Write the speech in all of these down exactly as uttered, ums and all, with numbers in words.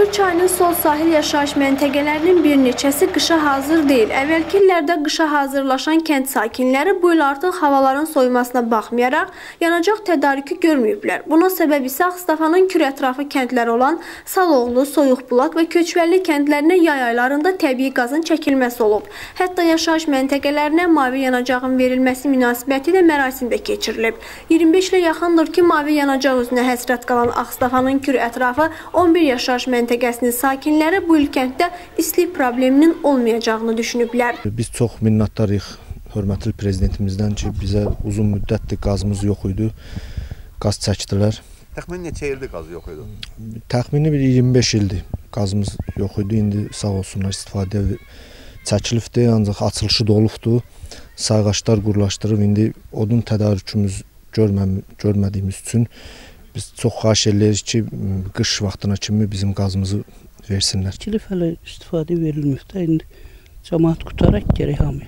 Kür çayının sol sahil yaşayış məntəqələrinin bir neçəsi qışa hazır deyil. Əvvəlki illərdə qışa hazırlaşan kənd sakinləri bu il artıq havaların soyumasına baxmayaraq yanacaq tədarükü görməyiblər. Buna səbəb isə Ağstafanın Kür ətrafı kəndləri olan Saloğlu, Soyuqbulaq və Köçvəlli kəndlərinə yay aylarında təbii qazın çəkilməsi olub. Hətta yaşayış məntəqələrinə mavi yanacağın verilməsi münasibətilə mərasim də keçirilib. iyirmi beş ilə yaxındır ki, mavi yanacaq üzünə həsrət qalan Ağstafanın Kür ətrafı on bir yaşayış məntəqəsinin sakinləri bu il kənddə istilik probleminin olmayacağını düşünüblər. Biz çox minnətdarıq hörmətli prezidentimizdən ki, bizə uzun müddətdir qazımız yox idi, qaz çəkdilər. Təxmini neçə ildir qaz yox idi? Təxmini bir iyirmi beş ildir qazımız yox idi, indi sağ olsunlar istifadəyə çəkilibdir, ancaq açılışı da olubdur. Sayğaçlar qurulaşdırıb, indi odun tədarükümüz görməm, görmədiyimiz üçün biz çox xahiş edirik ki, qış vaxtına kimi bizim qazımızı versinlər. Kilif hələ istifadə verilməkdə, indi cəmaat qutaraq gərək hamıya.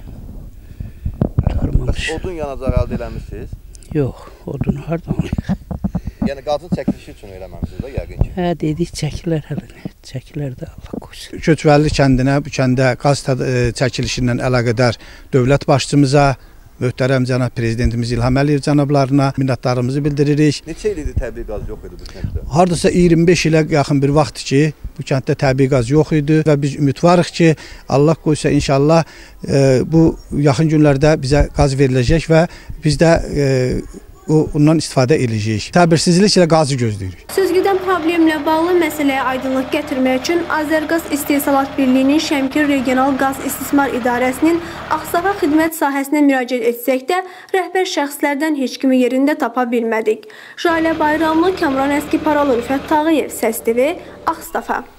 Qutarmamış. Odun yanacaq əldə eləmişsiniz? Yox, odun hardan alıyıq? Yəni qazın çəkilişi üçün eləməmişsiniz də yəqin ki? Hə, dedik çəkilər hələ, çəkilər də Allah qoysun. Köçvəlli kəndinə, bu kəndə qaz çəkilişindən əlaqədar dövlət başçımıza, möhtərəm cənab prezidentimiz İlham Əliyev cənablarına minnətdarımızı bildiririk. Neçə il idi təbii qaz yox idi bu kənddə? Hardasa iyirmi beş ilə yaxın bir vaxtdır ki, bu kənddə təbii qaz yox idi və biz ümidvarıq ki, Allah qoysa inşallah e, bu yaxın günlərdə bizə qaz veriləcək və biz də e, ondan istifadə edəcəyik. Təbirsizliklə qazı gözləyirik. Sözgüdən problemlə bağlı məsələyə aydınlıq gətirmək üçün Azərqaz İstehsalat Birliyinin Şəmkir Regional Qaz İstismar İdarəsinin Ağstafa xidmət sahəsinə müraciət etsək də, rəhbər şəxslərdən heç kimi yerində tapa bilmədik. Jalə Bayramlı, Kamran Əskiparalı, Rüfət Tağıyev, Səs T V, Ağstafa.